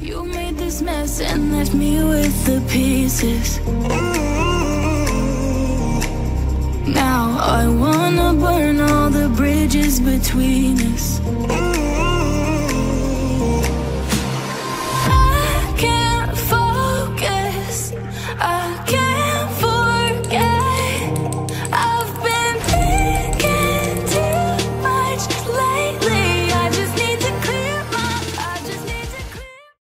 You made this mess and left me with the pieces. Now I wanna burn all the bridges between us.